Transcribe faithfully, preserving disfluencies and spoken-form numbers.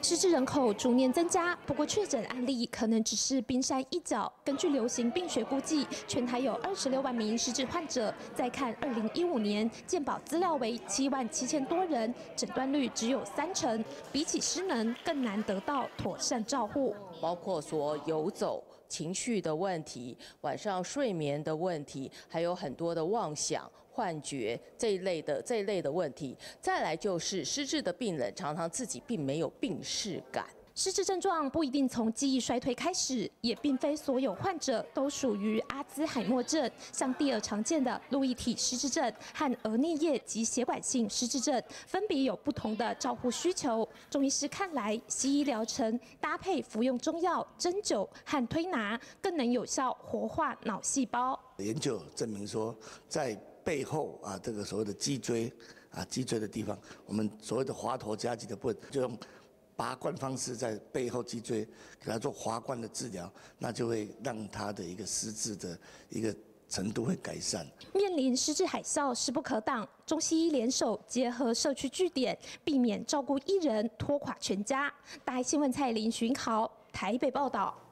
失智人口逐年增加，不过确诊案例可能只是冰山一角。根据流行病学估计，全台有二十六万名失智患者。再看二零一五年，健保资料为七万七千多人，诊断率只有三成，比起失能更难得到妥善照护。 包括说游走、情绪的问题、晚上睡眠的问题，还有很多的妄想、幻觉这一类的这一类的问题。再来就是失智的病人常常自己并没有病识感。 失智症状不一定从记忆衰退开始，也并非所有患者都属于阿兹海默症。像第二常见的路易体失智症和额颞叶及血管性失智症，分别有不同的照护需求。中医师看来，西医疗程搭配服用中药、针灸和推拿，更能有效活化脑细胞。 研究证明说，在背后啊，这个所谓的脊椎啊，脊椎的地方，我们所谓的滑头夹脊的部分，就用拔罐方式在背后脊椎给他做滑罐的治疗，那就会让他的一个失智的一个程度会改善。 面临失智海啸势不可挡，中西医联手结合社区据点，避免照顾一人拖垮全家。大爱新闻蔡林寻豪台北报道。